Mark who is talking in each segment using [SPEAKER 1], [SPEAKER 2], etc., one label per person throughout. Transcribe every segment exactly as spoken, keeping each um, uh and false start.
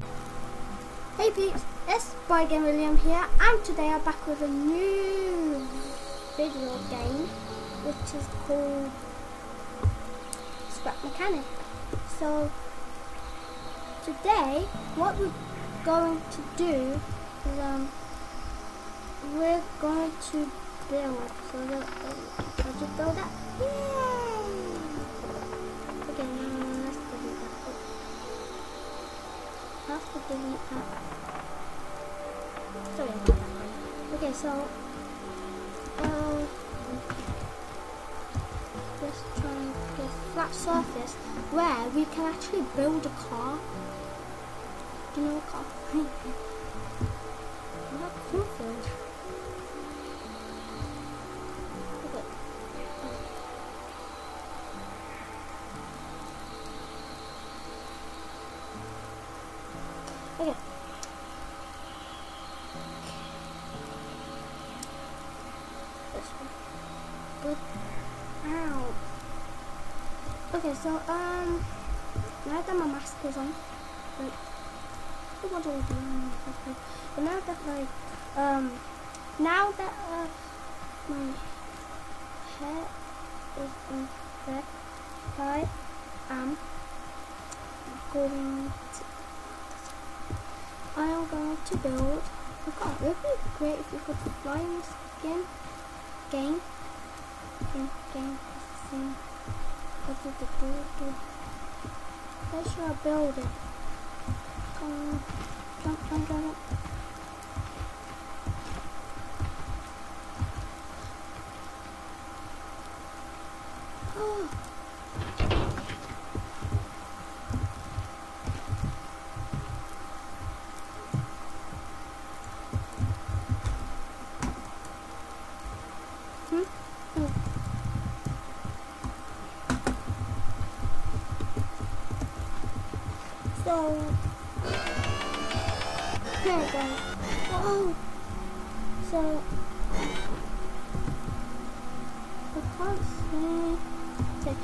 [SPEAKER 1] Hey peeps, it's Boy Game William here, and today I'm back with a new video game which is called Scrap Mechanic. So today what we're going to do is um we're going to build. So that uh, I'll just build that. Yay! Okay, now let's delete that. Oh. Have to delete that. Sorry about that. Okay, so um, let's try and get a flat surface where we can actually build a car. Do you know a car? Not Cornfield. Okay. Okay. Good. Ow. Okay, so um, now that my mask is on, like, what do I do? Okay. But now that like um, now that uh, my hair is in there, I am going to. I am going to build a car. It would be great if you could fly in this game. Game. Game. Game. Same. What did the do? do? Where should I build it? Um, jump, jump, jump. Oh. Hmm? Oh. So, here guys. Oh, so I can't see. Okay.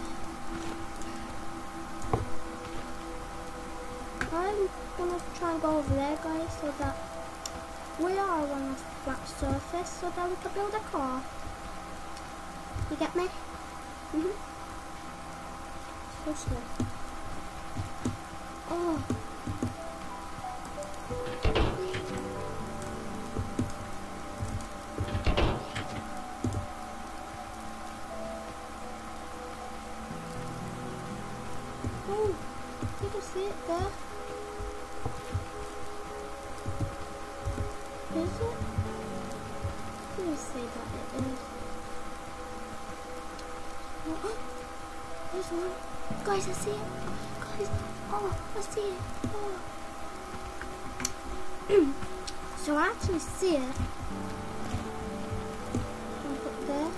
[SPEAKER 1] I'm gonna try and go over there, guys, so that we are on a flat surface, so that we can build a car. You get me? Mhm. So slow. Oh. Oh, you can see it there. Is it? Let me say that it is. Oh, there's one. Guys, I see it. Guys, oh, I see it. Oh. So I actually see it. I'll put there.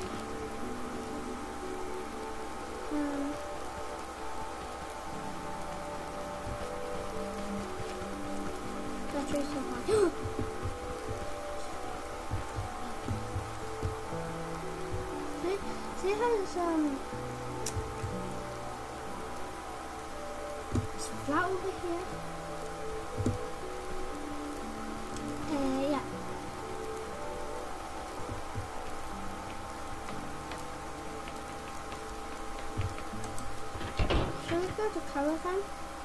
[SPEAKER 1] Um. Battery so high. see, see how it's um it's flat over here. Uh, yeah. Should we go to caravan?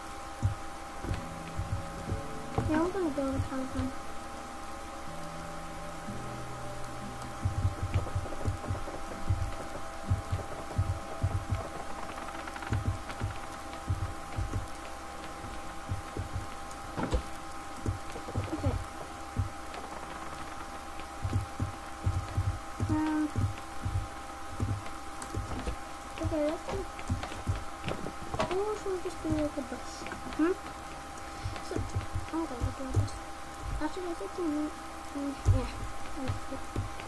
[SPEAKER 1] Yeah, I'm gonna build a caravan. Okay. Um. Okay, let's do. Or should we just do like a bus? Hmm. So, I'm gonna do a bus. Actually, I think we need. Mm, yeah. That's good.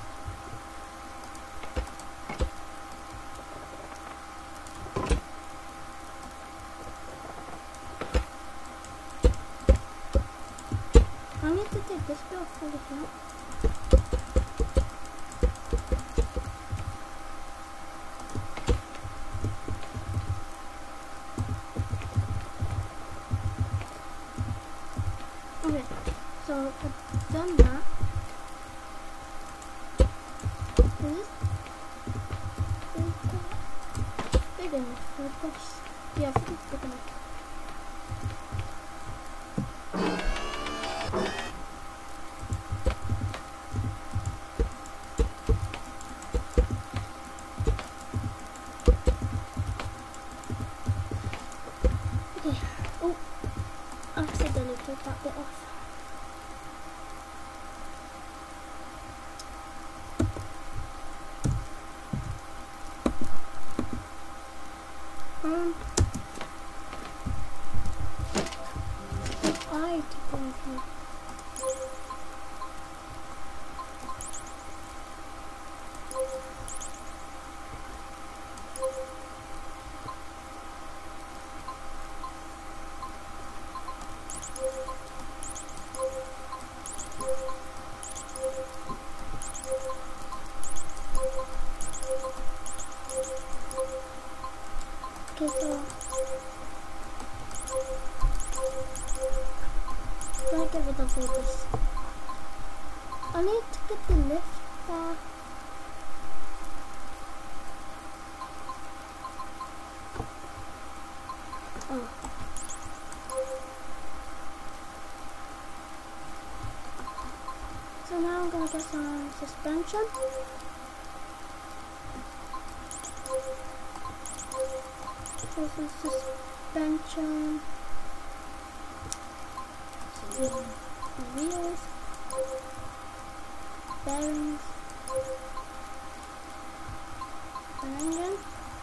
[SPEAKER 1] I need to take this bit off of the front. I've done that. Is this big enough for a bus? Yeah, I think it's big enough. Okay. Oh, I accidentally took that bit off. Um, I took one here. Okay, so I'm gonna get rid of all this. I need to get the lift back. Oh. So now I'm gonna get some suspension. This is suspension. Wheels, bearings, an engine,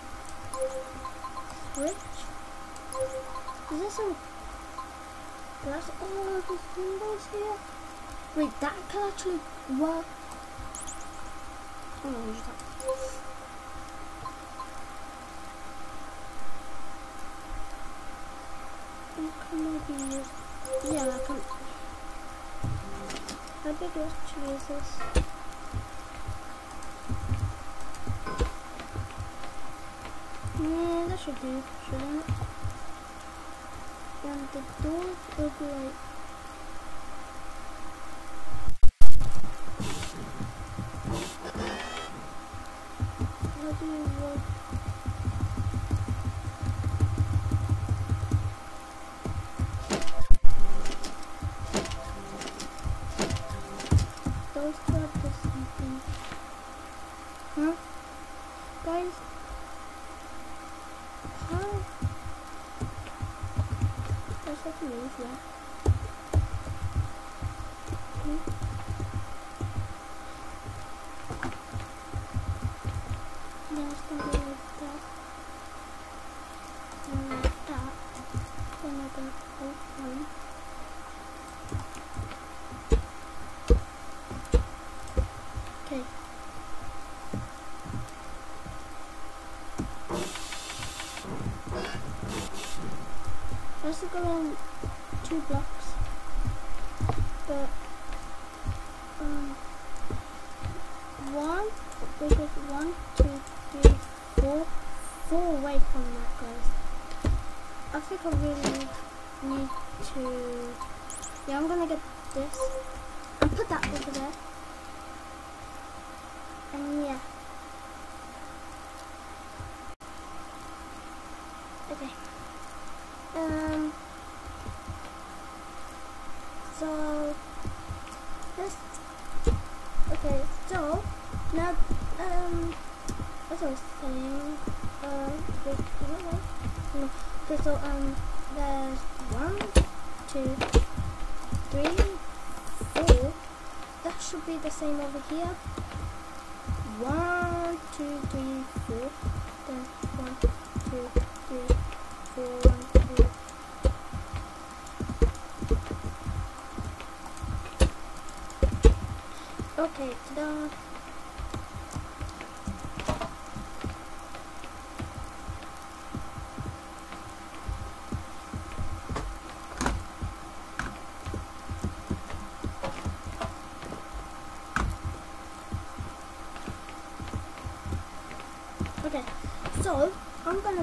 [SPEAKER 1] switch. Is this a glass? Oh, there's windows here. Wait, that can actually work. Oh no, use that. I can maybe use. Yeah, I can. How big actually is this? Yeah, that should do, shouldn't it? And the doors will be like. How do you work? Those got this something. Huh? Guys? How? That's such a move, yeah. Okay. Now it's gonna be like that. And like that. Then I can open. Okay. First we go in two blocks, but um, one, we go one, two, three, four, four away from that, guys. I think I really need to, yeah, I'm gonna get this and put that over there. And yeah. Okay. Um. So this. Okay. So now, um, as I was saying, uh, wait, wait, wait. No. Okay. So um, there's one, two, three, four. That should be the same over here. One, two, three, four. Then one, two, three, four, one, two. Okay, ta-da. Okay, so I'm gonna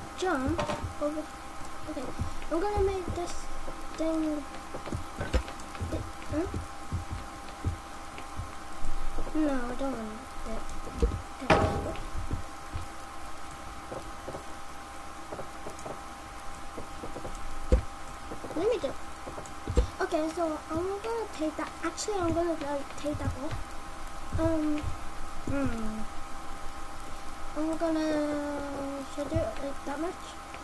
[SPEAKER 1] jump over. Okay, I'm gonna make this thing Hmm? No, I don't want it. Let me do. Okay, so I'm gonna take that. Actually, I'm gonna like take that off. Um. Hmm. I'm gonna should I do it like that much.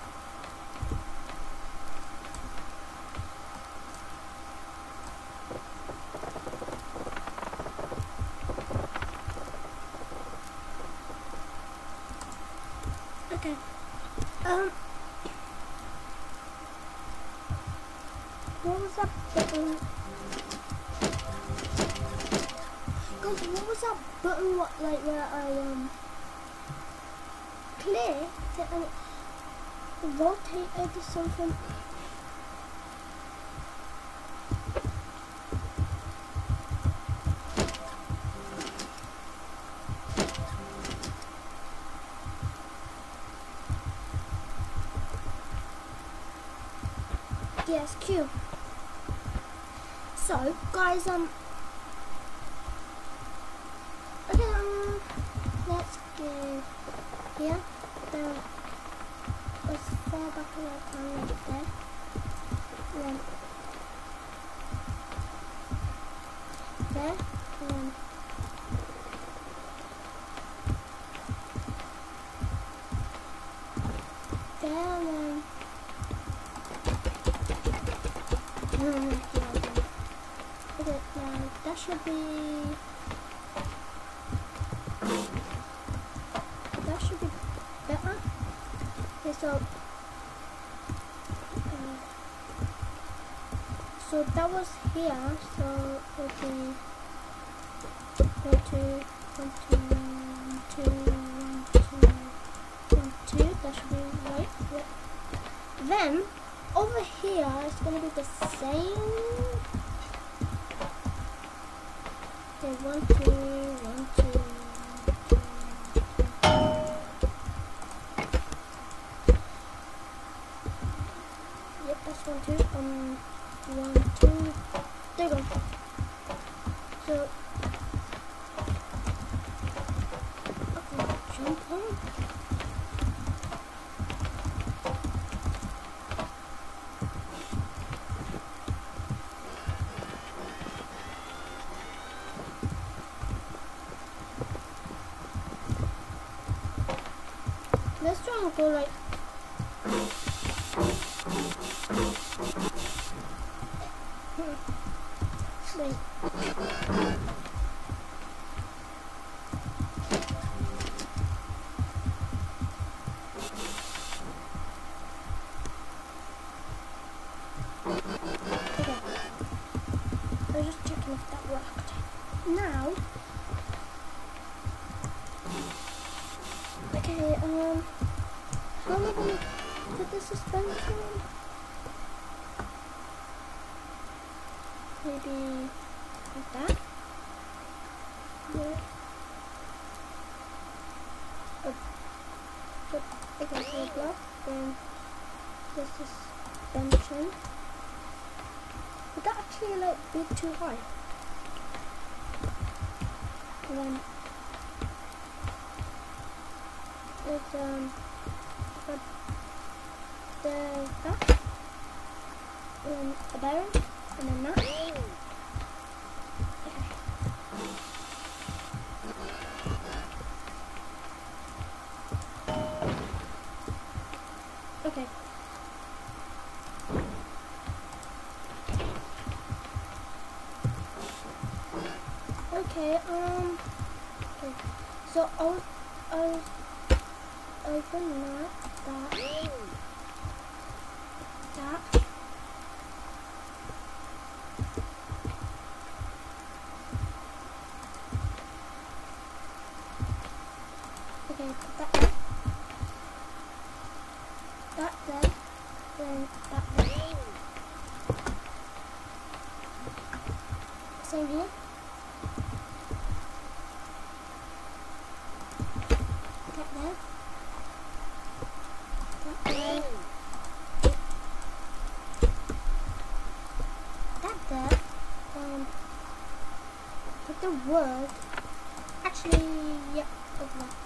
[SPEAKER 1] Okay. Um. What was that button? Guys, what was that button? What like where I um clicked and it rotated or something? Yes, Q. So, guys, um, okay, um, let's go here. Then as far back as I can, like there. Then there. Then there. And then. Um, yeah, okay, now that should be. That should be better. Okay, so. Uh, so that was here. So it'll be one, two, one, two, one, two, one, two, one, two. That should be right. Yeah. Then over here it's gonna be the same. Okay, one, two, one, two. Yep, that's one, two. Um, one, two. There you go. So, okay, jump on. Let's try and go like. Wait. Okay. I was just checking if that worked. Now. Okay, um. How am I gonna put the suspension? Maybe like that. Yeah. Oh. So, okay, so block, then this suspension. Would that actually like be too high? And then it's um but there's that. And then a bearing. And then that. Okay. Okay. Okay, um okay. So I'll I'll open that that that okay, put that there. That there, then that there. Same here. That there. That there. That there. Um. wood. Actually, yeah, over there.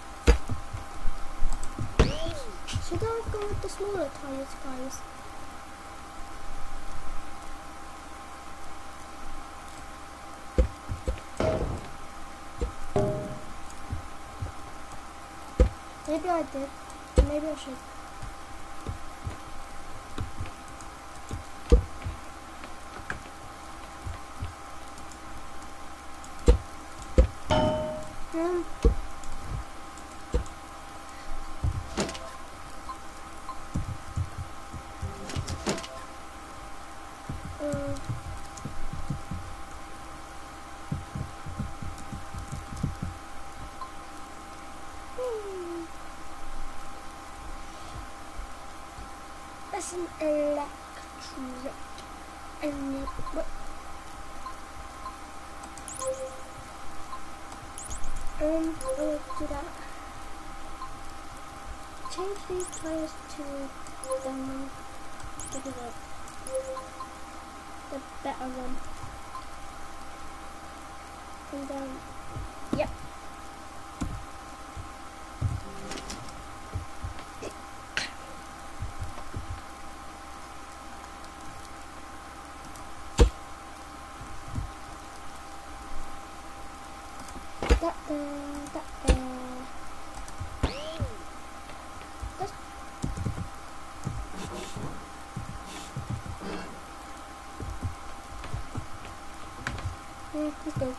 [SPEAKER 1] Should I go with the smaller tires, guys? Maybe I did. Maybe I should. Um. Uh. Hmm. That's an electric and what? Um, I'll do that. Change these tires to the one. Give it up. The better one. And then, yep. That there, that there. That's mm, let's go.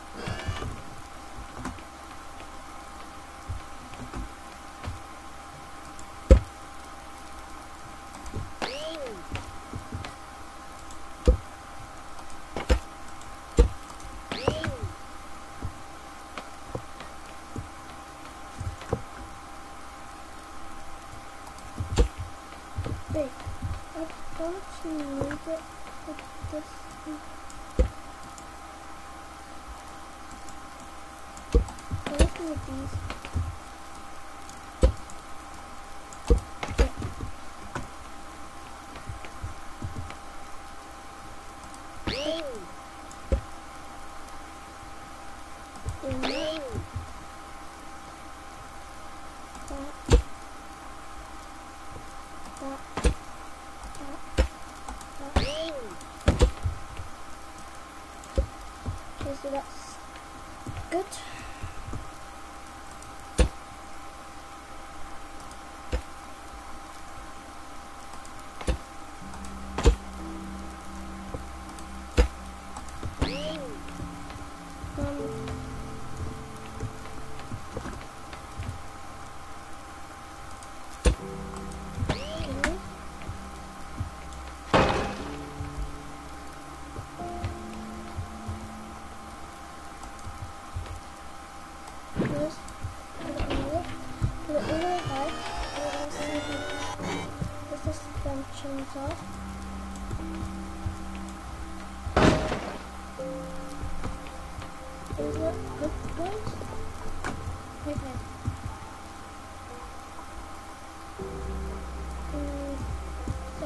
[SPEAKER 1] Wait, I don't actually need it with this. Let's do with these. Yeah. And then that, that. Okay, so that's good. Um, okay. Just put it on it. Put it all the way high. And let's see if the suspension's off. Is it good, guys? Okay. Mm, so,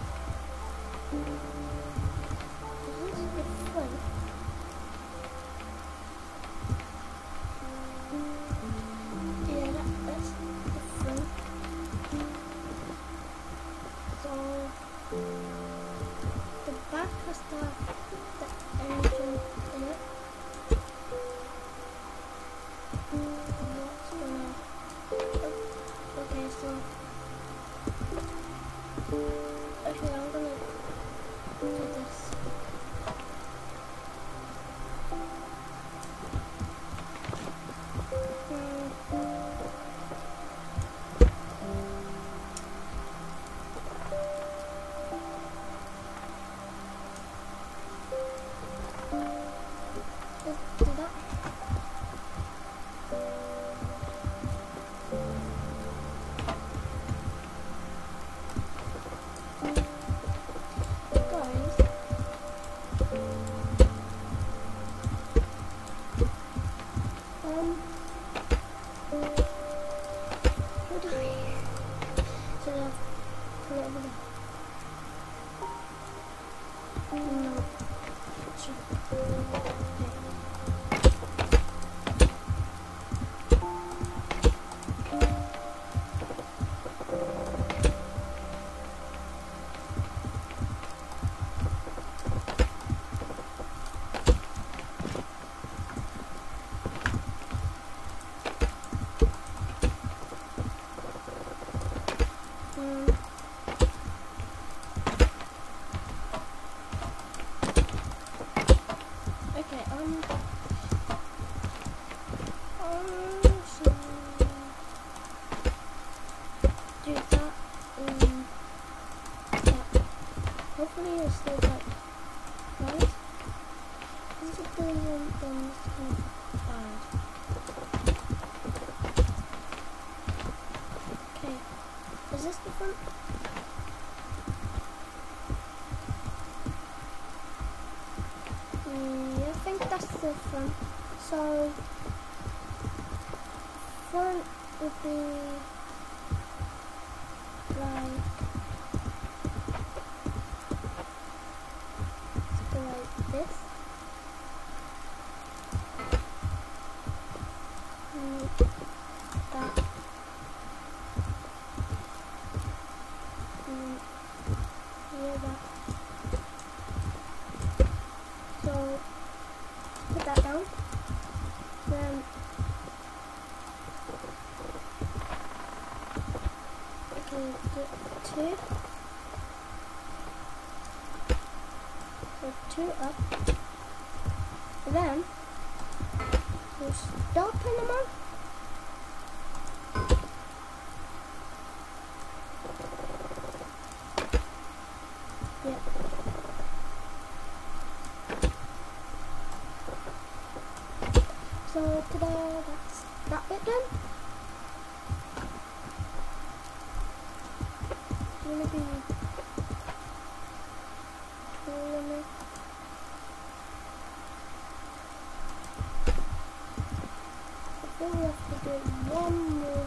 [SPEAKER 1] this is the front. Yeah, that, that's the front. So, the back has to have the engine in it. What's gonna... Oh, okay, so... Okay, I'm gonna do this. Let's do that. Guys, um, what do we? Should I put it over there? No. Sure. Okay. this the front? Mm, yeah, I think that's the front. So front would be like let's go like this. Mm, that. Mm, yeah, that. So put that down. Then okay, get two. So two up. And then we'll start putting them on. Yeah. So today that's that bit done. Do you want to be tall enough? I think we have to do one more.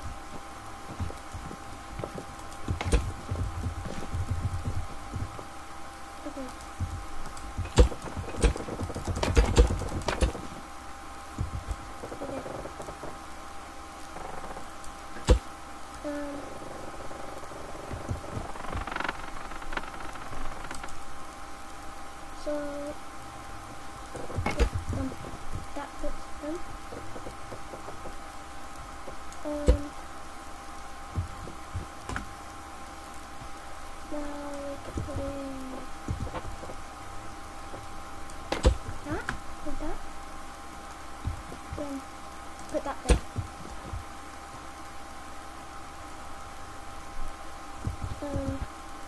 [SPEAKER 1] Okay. Um, so um, that bit's done. Um, now we can that with that. Then put that there. Um,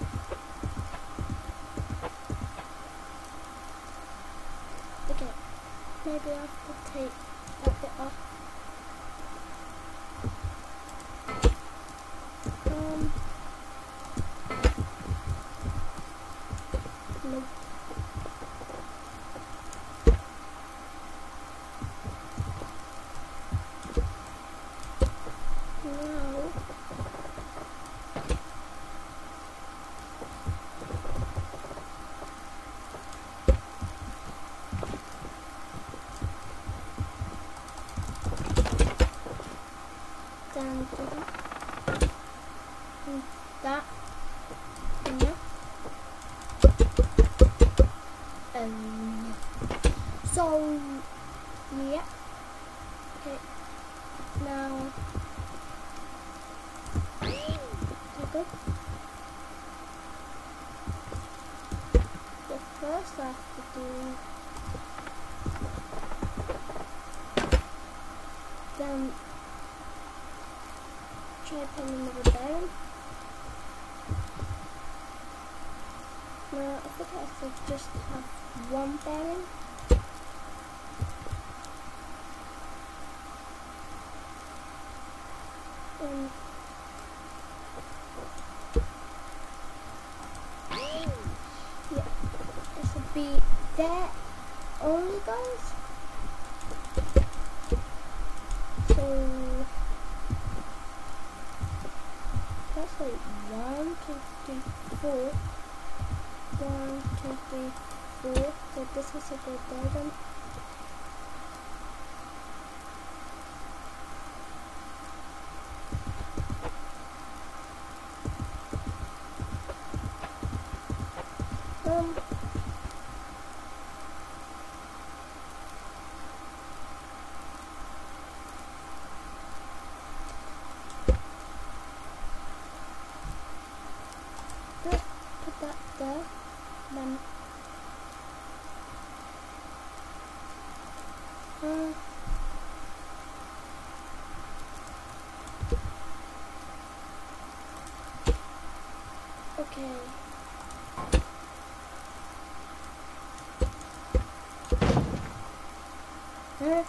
[SPEAKER 1] okay, maybe I have to take that bit off. Um, no. Now, down to that, and that, and that. Um, so, yeah. Okay, now, okay. The first I have to do, then try putting another bearing. Now, I think I have to just have one bearing. Um, yeah, this will be there only, guys. So that's like one, two, three, four. One, two, three, four. So this has to go there then. Um, let's put that there. Then, uh, okay. Uh,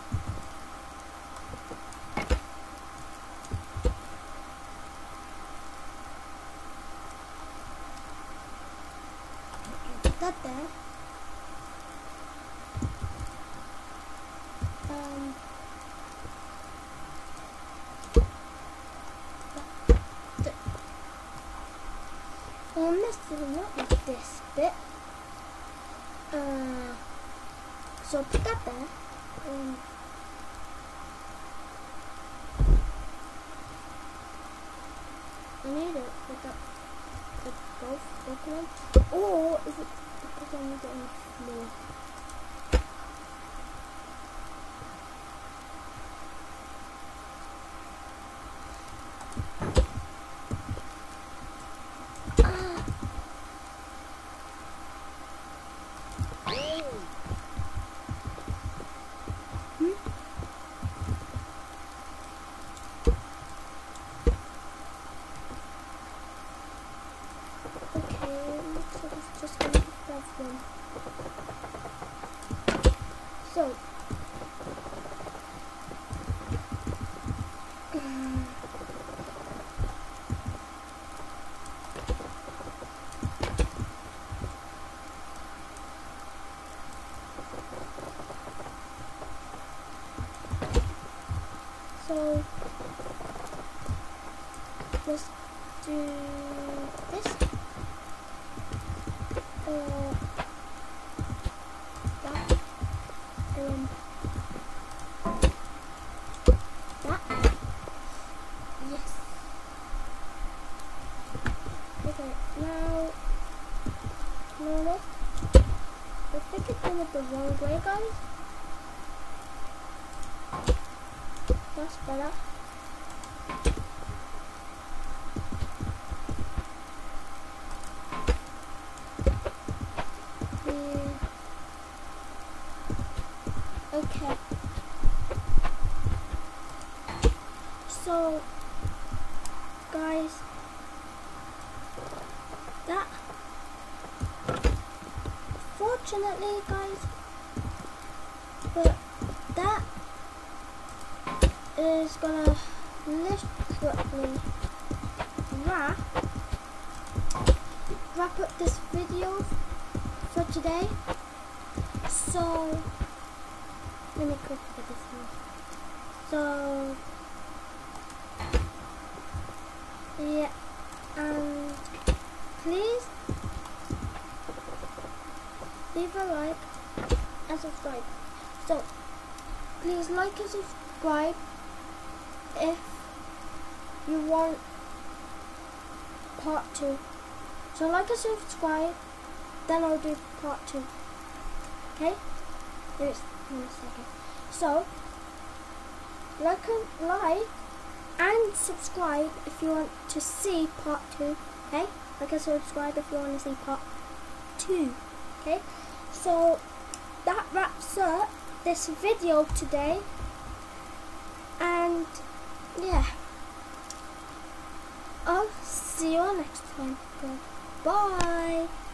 [SPEAKER 1] then um the, I'm messing up with this bit. Uh, so put that there. Um, I need it with that with both open. Or is it because I need it on the floor? So, um, so let's do this. Uh, that. Um, that. Yes. Okay, now, now look. I think it's done it the wrong way, guys. That's better. Yeah. Okay. So, guys, that, fortunately, guys, but that is gonna literally wrap wrap up this video for today. So let me quickly get this one. So yeah, and please leave a like and subscribe. So please like and subscribe if you want part two. So like and subscribe, then I'll do part two. Okay? There's one second. So like and like and subscribe if you want to see part two. Okay? Like and subscribe if you want to see part two. Okay? So that wraps up this video today. And yeah, I'll see you all next time. Bye.